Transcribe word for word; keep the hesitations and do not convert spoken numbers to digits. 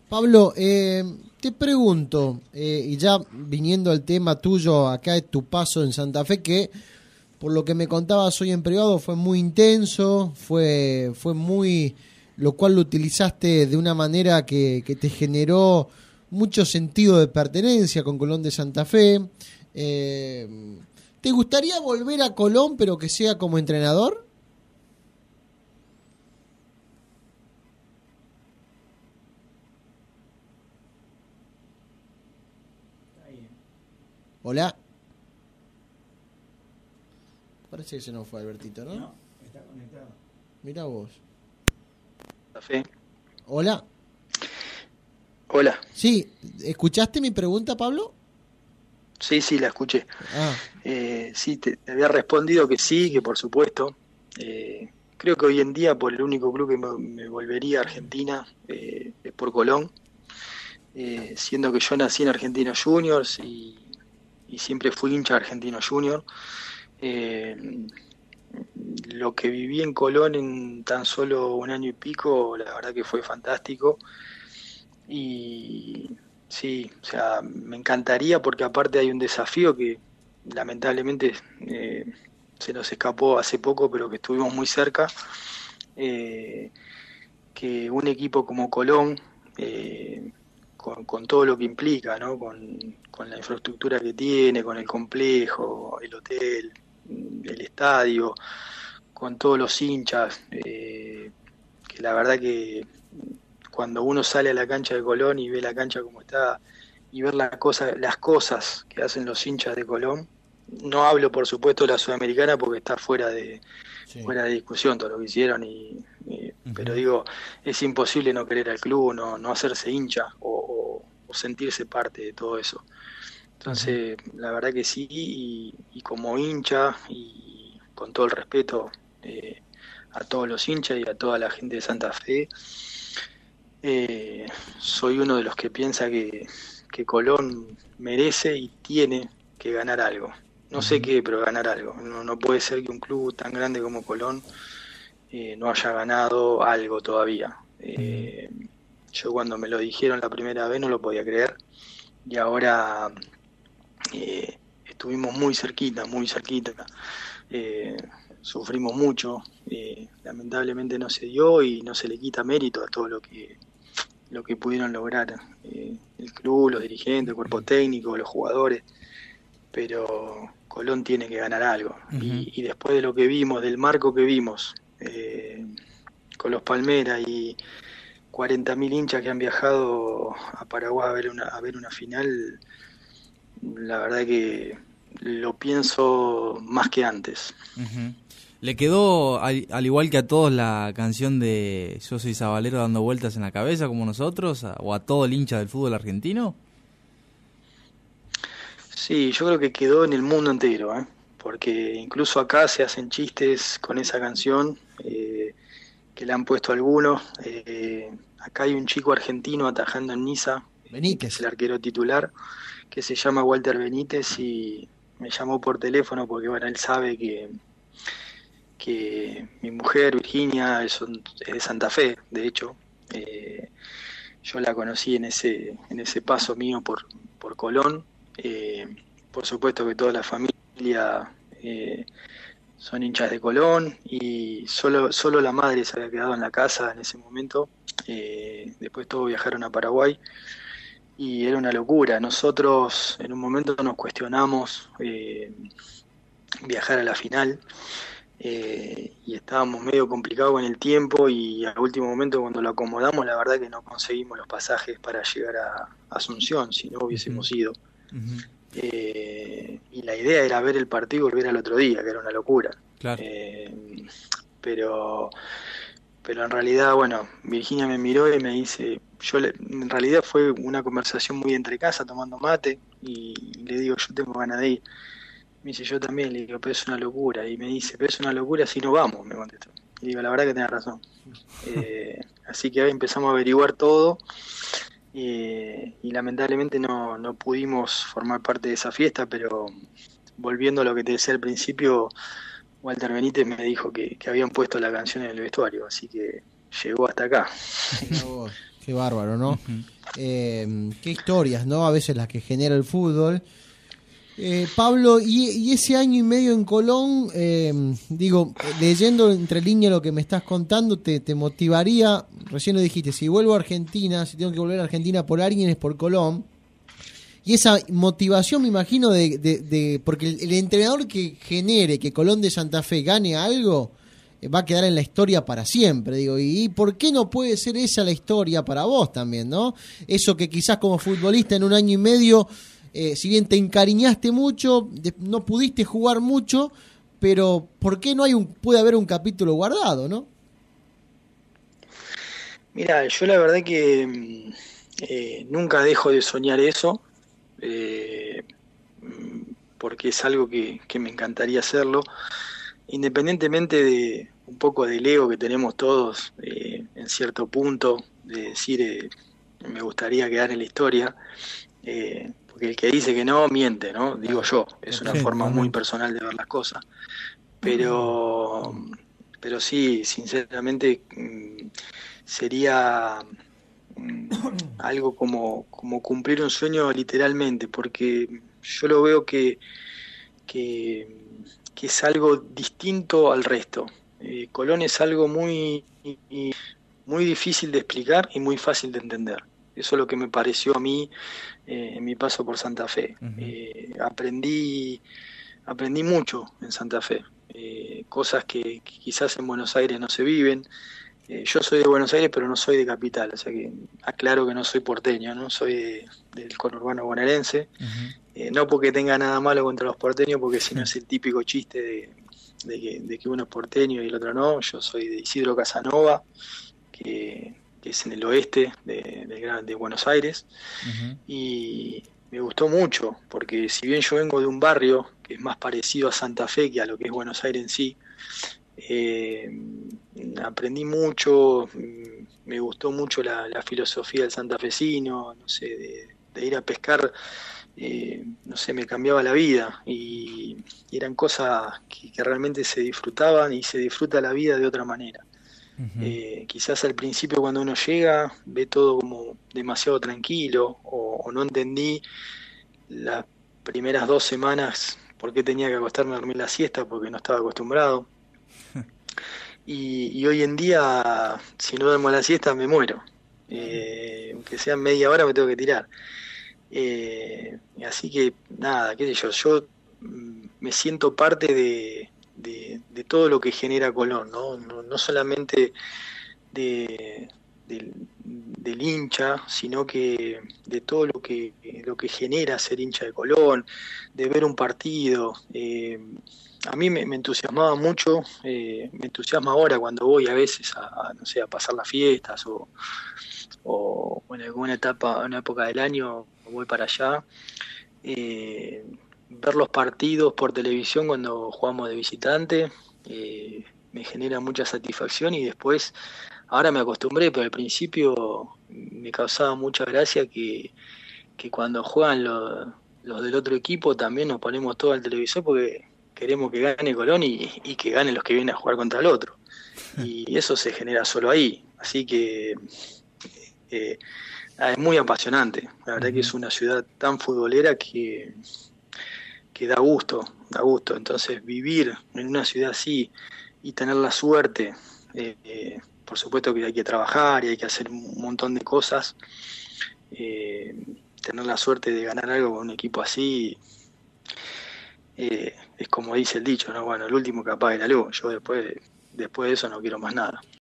Pablo, eh, te pregunto, eh, y ya viniendo al tema tuyo, acá es tu paso en Santa Fe, que por lo que me contabas hoy en privado fue muy intenso, fue, fue muy, lo cual lo utilizaste de una manera que, que te generó mucho sentido de pertenencia con Colón de Santa Fe. Eh, ¿Te gustaría volver a Colón, pero que sea como entrenador? Hola. Parece que se nos fue Albertito, ¿no? No, está conectado. Mira vos. Café. Hola. Hola. Sí, ¿escuchaste mi pregunta, Pablo? Sí, sí, la escuché. Ah, Eh, sí, te, te había respondido que sí, que por supuesto. Eh, creo que hoy en día por el único club que me, me volvería a Argentina eh, es por Colón, eh, siendo que yo nací en Argentinos Juniors y, y siempre fui hincha de Argentinos Juniors. Eh, lo que viví en Colón en tan solo un año y pico, la verdad que fue fantástico. Y sí, o sea, me encantaría porque aparte hay un desafío que lamentablemente eh, se nos escapó hace poco, pero que estuvimos muy cerca, eh, que un equipo como Colón, eh, con, con todo lo que implica, ¿no? Con, con la infraestructura que tiene, con el complejo, el hotel, el estadio, con todos los hinchas, eh, que la verdad que cuando uno sale a la cancha de Colón y ve la cancha como está y ver la cosa, las cosas que hacen los hinchas de Colón, no hablo por supuesto de la Sudamericana porque está fuera de sí. fuera de discusión todo lo que hicieron y, y Uh-huh. pero digo, es imposible no querer al club, no, no hacerse hincha o, o, o sentirse parte de todo eso. Entonces, uh-huh, la verdad que sí, y, y como hincha y con todo el respeto eh, a todos los hinchas y a toda la gente de Santa Fe, eh, soy uno de los que piensa que, que Colón merece y tiene que ganar algo. No sé qué, pero ganar algo. No, no puede ser que un club tan grande como Colón eh, no haya ganado algo todavía. Eh, yo cuando me lo dijeron la primera vez no lo podía creer y ahora eh, estuvimos muy cerquita, muy cerquita. Eh, sufrimos mucho. Eh, lamentablemente no se dio y no se le quita mérito a todo lo que lo que pudieron lograr eh, el club, los dirigentes, el cuerpo técnico, los jugadores, pero Colón tiene que ganar algo. Uh-huh. Y, y después de lo que vimos, del marco que vimos eh, con los Palmeras y cuarenta mil hinchas que han viajado a Paraguay a ver una, a ver una final, la verdad que lo pienso más que antes. Uh-huh. ¿Le quedó, al, al igual que a todos, la canción de Yo soy Sabalero dando vueltas en la cabeza como nosotros, a, o a todo el hincha del fútbol argentino? Sí, yo creo que quedó en el mundo entero, ¿eh? Porque incluso acá se hacen chistes con esa canción eh, que le han puesto algunos. Eh, acá hay un chico argentino atajando en Niza, Benítez, que es el arquero titular, que se llama Walter Benítez y me llamó por teléfono porque bueno, él sabe que que mi mujer Virginia es, es de Santa Fe, de hecho, eh, yo la conocí en ese en ese paso mío por, por Colón, eh, por supuesto que toda la familia eh, son hinchas de Colón y solo, solo la madre se había quedado en la casa en ese momento, eh, después todos viajaron a Paraguay y era una locura. Nosotros en un momento nos cuestionamos eh, viajar a la final. Eh, y estábamos medio complicados con el tiempo y al último momento cuando lo acomodamos la verdad que no conseguimos los pasajes para llegar a Asunción, si no hubiésemos ido. Uh-huh. Eh, y la idea era ver el partido y volver al otro día, que era una locura. Claro. Eh, pero pero en realidad, bueno, Virginia me miró y me dice, yo le, en realidad fue una conversación muy entre casa tomando mate y le digo, yo tengo ganas de ir. Me dice, yo también, le digo, pero es una locura. Y me dice, pero es una locura si no vamos, me contestó. Y digo, la verdad que tenés razón. Eh, así que ahí empezamos a averiguar todo eh, y lamentablemente no, no pudimos formar parte de esa fiesta, pero volviendo a lo que te decía al principio, Walter Benítez me dijo que, que habían puesto la canción en el vestuario, así que llegó hasta acá. Oh, qué bárbaro, ¿no? Uh-huh. Eh, qué historias, ¿no? A veces las que genera el fútbol. Eh, Pablo, y, y ese año y medio en Colón, eh, digo, leyendo entre líneas lo que me estás contando, te, te motivaría, recién lo dijiste, si vuelvo a Argentina, si tengo que volver a Argentina por alguien es por Colón, y esa motivación me imagino de, de, de porque el, el entrenador que genere que Colón de Santa Fe gane algo, eh, va a quedar en la historia para siempre, digo, y, y ¿por qué no puede ser esa la historia para vos también, no? Eso que quizás como futbolista en un año y medio, Eh, si bien te encariñaste mucho, de, no pudiste jugar mucho, pero ¿por qué no hay un, puede haber un capítulo guardado, no? Mira, yo la verdad que mm, eh, nunca dejo de soñar eso, eh, mm, porque es algo que, que me encantaría hacerlo, independientemente de un poco del ego que tenemos todos eh, en cierto punto, de decir eh, me gustaría quedar en la historia. Eh, porque el que dice que no, miente, ¿no? Digo yo, es una Sí, forma muy totalmente. personal de ver las cosas. Pero, pero sí, sinceramente, mm, sería mm, algo como, como cumplir un sueño literalmente, porque yo lo veo que, que, que es algo distinto al resto. Eh, Colón es algo muy, muy difícil de explicar y muy fácil de entender. Eso es lo que me pareció a mí eh, en mi paso por Santa Fe. Ujú. Eh, aprendí, aprendí mucho en Santa Fe, eh, cosas que, que quizás en Buenos Aires no se viven. Eh, yo soy de Buenos Aires, pero no soy de capital, o sea que aclaro que no soy porteño, no soy de- del conurbano bonaerense. Ujú. Eh, no porque tenga nada malo contra los porteños, porque si no es el típico chiste de, de que, de que uno es porteño y el otro no. Yo soy de Isidro Casanova, que, que es en el oeste de, de Gran- de Buenos Aires, Ujú. y me gustó mucho, porque si bien yo vengo de un barrio que es más parecido a Santa Fe que a lo que es Buenos Aires en sí, eh, aprendí mucho, mm, me gustó mucho la, la filosofía del santafesino, no sé, de, de ir a pescar, eh, no sé, me cambiaba la vida, y, y eran cosas que, que realmente se disfrutaban, y se disfruta la vida de otra manera. Ujú. Eh, quizás al principio cuando uno llega ve todo como demasiado tranquilo, o, o no entendí las primeras dos semanas por qué tenía que acostarme a dormir la siesta, porque no estaba acostumbrado. Y, y hoy en día, si no duermo la siesta, me muero. Eh, aunque sea media hora, me tengo que tirar. Eh, así que nada, qué sé yo, yo mm, me siento parte de, de, de todo lo que genera Colón, ¿no? No, no solamente de, del, del hincha, sino que de todo lo que, lo que genera ser hincha de Colón, de ver un partido. Eh, a mí me, me entusiasmaba mucho, eh, me entusiasma ahora cuando voy a veces a, a, no sé, a pasar las fiestas, o, o en alguna etapa, una época del año voy para allá, eh, ver los partidos por televisión cuando jugamos de visitante, eh, me genera mucha satisfacción, y después, ahora me acostumbré, pero al principio me causaba mucha gracia que, que cuando juegan los, los del otro equipo también nos ponemos todo al televisor, porque queremos que gane Colón, y, y que ganen los que vienen a jugar contra el otro. Y eso se genera solo ahí. Así que eh, es muy apasionante. La verdad que Ujú. es una ciudad tan futbolera que, que da gusto, da gusto. Entonces, vivir en una ciudad así y tener la suerte, eh, eh, por supuesto que hay que trabajar y hay que hacer un montón de cosas, eh, tener la suerte de ganar algo con un equipo así, eh, es como dice el dicho, ¿no? Bueno, el último que apague la luz. Yo después, después de eso no quiero más nada.